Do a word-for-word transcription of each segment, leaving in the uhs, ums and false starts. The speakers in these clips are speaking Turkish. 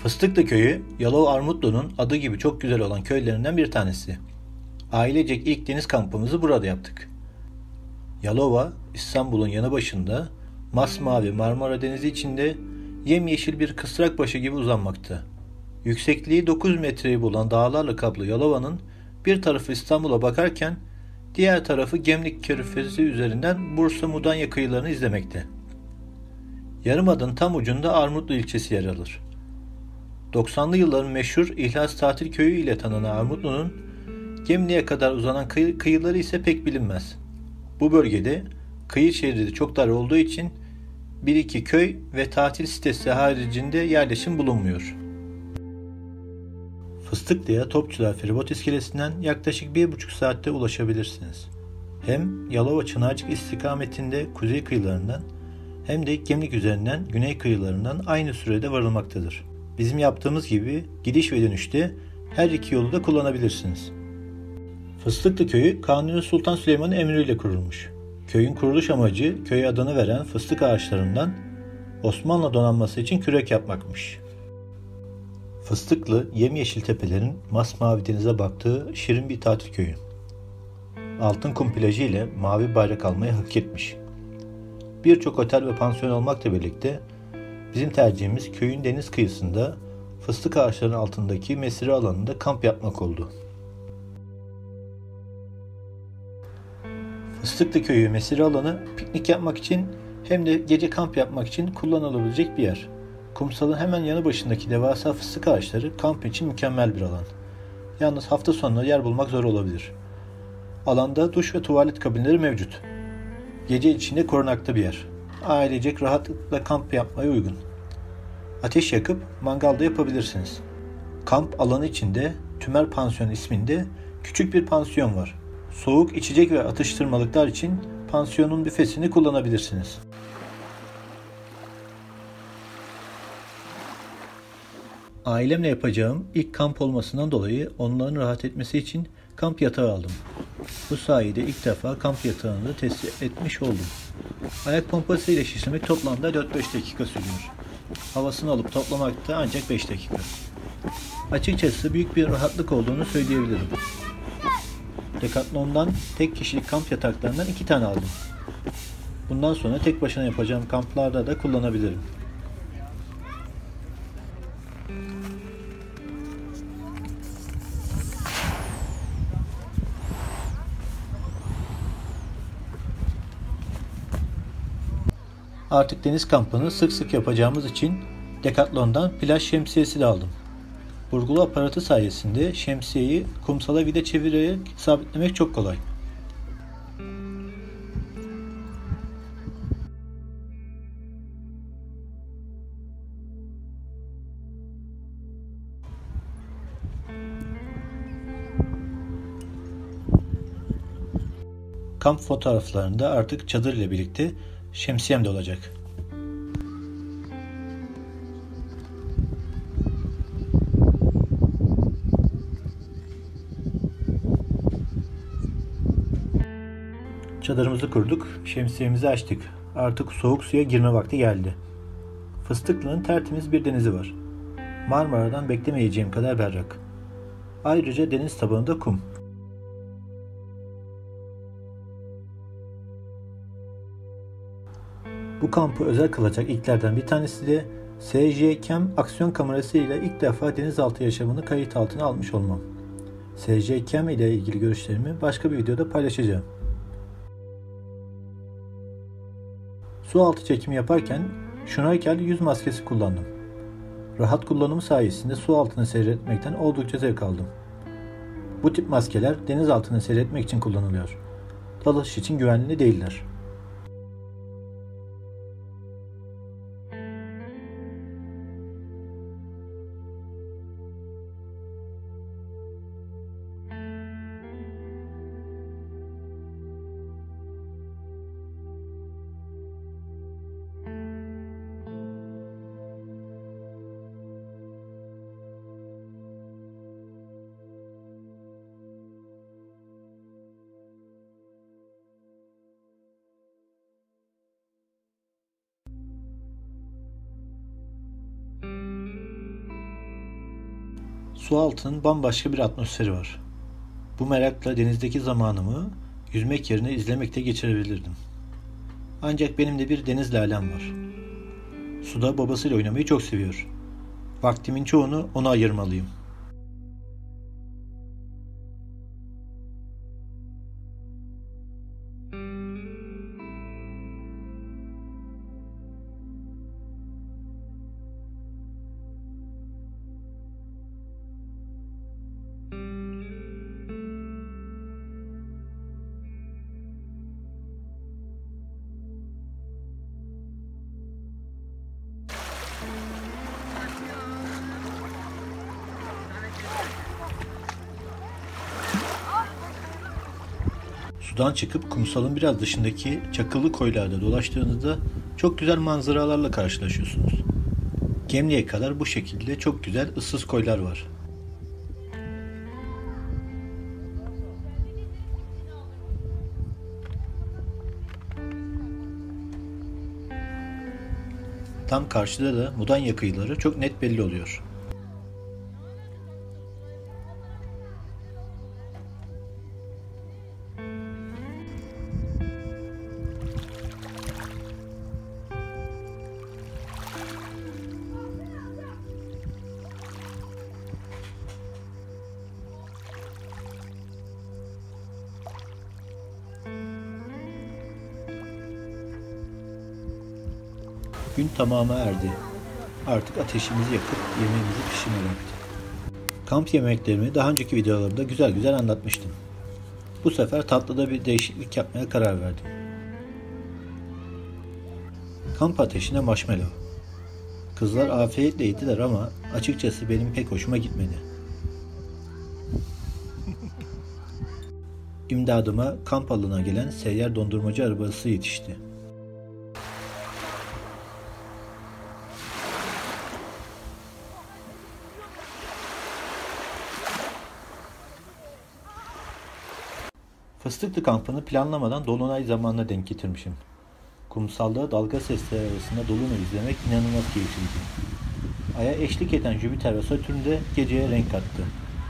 Fıstıklı Köyü, Yalova Armutlu'nun adı gibi çok güzel olan köylerinden bir tanesi. Ailecek ilk deniz kampımızı burada yaptık. Yalova, İstanbul'un yanı başında, masmavi Marmara Denizi içinde yemyeşil bir kısrak başı gibi uzanmakta. Yüksekliği dokuz metreyi bulan dağlarla kaplı Yalova'nın bir tarafı İstanbul'a bakarken diğer tarafı Gemlik Körfezi üzerinden Bursa-Mudanya kıyılarını izlemekte. Yarımada'nın tam ucunda Armutlu ilçesi yer alır. doksanlı yılların meşhur İhlas Tatil Köyü ile tanınan Armutlu'nun Gemlik'e kadar uzanan kıyı, kıyıları ise pek bilinmez. Bu bölgede kıyı şeridi çok dar olduğu için bir iki köy ve tatil sitesi haricinde yerleşim bulunmuyor. Fıstıklı'ya Topçular Feribot iskelesinden yaklaşık bir buçuk saatte ulaşabilirsiniz. Hem Yalova Çınarcık istikametinde kuzey kıyılarından hem de Gemlik üzerinden güney kıyılarından aynı sürede varılmaktadır. Bizim yaptığımız gibi gidiş ve dönüşte her iki yolu da kullanabilirsiniz. Fıstıklı Köyü Kanuni Sultan Süleyman'ın emriyle kurulmuş. Köyün kuruluş amacı köye adını veren fıstık ağaçlarından Osmanlı donanması için kürek yapmakmış. Fıstıklı, yemyeşil tepelerin masmavi denize baktığı şirin bir tatil köyü. Altın kum plajı ile mavi bayrak almayı hak etmiş. Birçok otel ve pansiyon olmakla birlikte bizim tercihimiz köyün deniz kıyısında fıstık ağaçlarının altındaki mesire alanında kamp yapmak oldu. Fıstıklı Köyü mesire alanı piknik yapmak için hem de gece kamp yapmak için kullanılabilecek bir yer. Kumsalın hemen yanı başındaki devasa fıstık ağaçları kamp için mükemmel bir alan. Yalnız hafta sonları yer bulmak zor olabilir. Alanda duş ve tuvalet kabinleri mevcut. Gece içinde korunaklı bir yer. Ailecek rahatlıkla kamp yapmaya uygun. Ateş yakıp mangal da yapabilirsiniz. Kamp alanı içinde Tümer Pansiyon isminde küçük bir pansiyon var. Soğuk içecek ve atıştırmalıklar için pansiyonun büfesini kullanabilirsiniz. Ailemle yapacağım ilk kamp olmasından dolayı onların rahat etmesi için kamp yatağı aldım. Bu sayede ilk defa kamp yatağını da test etmiş oldum. Ayak pompası ile şişirmek toplamda dört beş dakika sürüyor. Havasını alıp toplamak da ancak beş dakika. Açıkçası büyük bir rahatlık olduğunu söyleyebilirim. Decathlon'dan tek kişilik kamp yataklarından iki tane aldım. Bundan sonra tek başına yapacağım kamplarda da kullanabilirim. Artık deniz kampını sık sık yapacağımız için Decathlon'dan plaj şemsiyesi de aldım. Burgulu aparatı sayesinde şemsiyeyi kumsala vida çevirerek sabitlemek çok kolay. Kamp fotoğraflarında artık çadır ile birlikte şemsiyem de olacak. Çadırımızı kurduk, şemsiyemizi açtık. Artık soğuk suya girme vakti geldi. Fıstıklı'nın tertemiz bir denizi var. Marmara'dan beklemeyeceğim kadar berrak. Ayrıca deniz tabanında kum. Bu kampı özel kılacak ilklerden bir tanesi de S J Cam aksiyon kamerası ile ilk defa denizaltı yaşamını kayıt altına almış olmam. S J Cam ile ilgili görüşlerimi başka bir videoda paylaşacağım. Su altı çekimi yaparken şnorkel yüz maskesi kullandım. Rahat kullanımı sayesinde su altını seyretmekten oldukça zevk aldım. Bu tip maskeler deniz altını seyretmek için kullanılıyor. Dalış için güvenli değiller. Su altının bambaşka bir atmosferi var. Bu merakla denizdeki zamanımı yüzmek yerine izlemekte geçirebilirdim. Ancak benim de bir deniz lalem var. Suda babasıyla oynamayı çok seviyor. Vaktimin çoğunu ona ayırmalıyım. Sudan çıkıp kumsalın biraz dışındaki çakıllı koylarda dolaştığınızda çok güzel manzaralarla karşılaşıyorsunuz. Gemliğe kadar bu şekilde çok güzel ıssız koylar var. Tam karşıda da Mudanya kıyıları çok net belli oluyor. Gün tamama erdi. Artık ateşimizi yakıp yemeğimizi pişirmeye vakti. Kamp yemeklerimi daha önceki videolarımda güzel güzel anlatmıştım. Bu sefer tatlıda bir değişiklik yapmaya karar verdim. Kamp ateşine marshmallow. Kızlar afiyetle yediler ama açıkçası benim pek hoşuma gitmedi. İmdadıma kamp alanına gelen seyyar dondurmacı arabası yetişti. Fıstıklı kampını planlamadan dolunay zamanına denk getirmişim. Kumsalda dalga sesleri arasında dolunay izlemek inanılmaz keyifliydi. Ay'a eşlik eden Jüpiter ve Satürn de geceye renk kattı.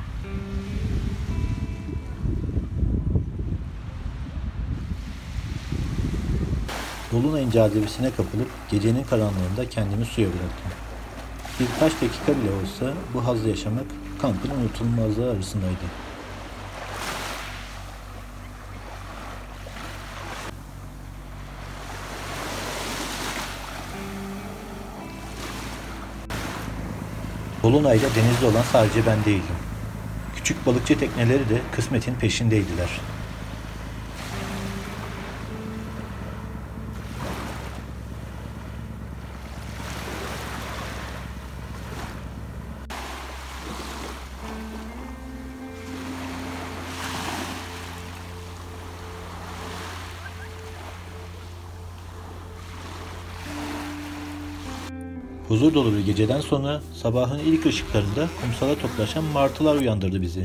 Dolunayın cazibesine kapılıp gecenin karanlığında kendimi suya bıraktım. Birkaç dakika bile olsa bu hazzı yaşamak kampın unutulmazlığı arasındaydı. Dolunay'da denizde olan sadece ben değildim. Küçük balıkçı tekneleri de kısmetin peşindeydiler. Huzur dolu bir geceden sonra sabahın ilk ışıklarında kumsala toplaşan martılar uyandırdı bizi.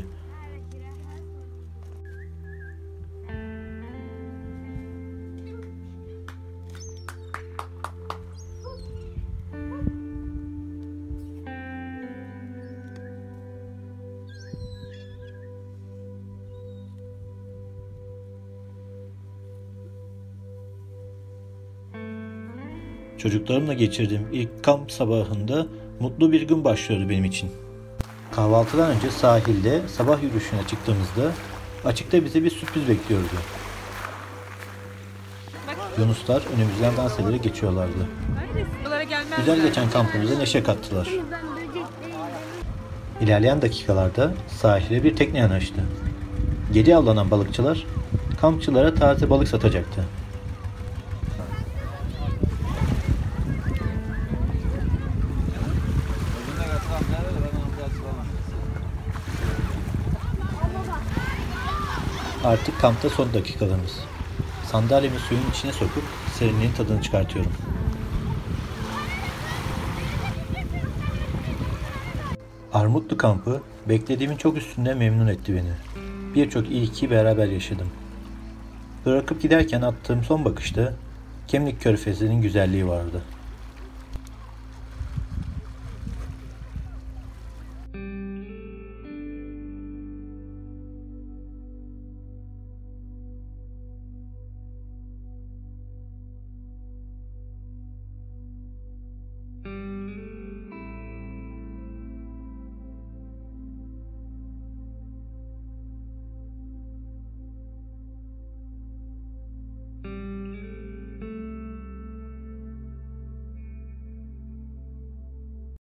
Çocuklarımla geçirdiğim ilk kamp sabahında mutlu bir gün başlıyordu benim için. Kahvaltıdan önce sahilde sabah yürüyüşüne çıktığımızda açıkta bize bir sürpriz bekliyordu. Yunuslar önümüzden dans ederek geçiyorlardı. Güzel geçen kampımıza neşe kattılar. İlerleyen dakikalarda sahile bir tekne yanaştı. Geri avlanan balıkçılar kampçılara taze balık satacaktı. Artık kampta son dakikalarımız. Sandalyemi suyun içine sokup serinliğin tadını çıkartıyorum. Armutlu kampı beklediğimin çok üstünde memnun etti beni. Birçok ilki beraber yaşadım. Bırakıp giderken attığım son bakışta Kemlik Körfezi'nin güzelliği vardı.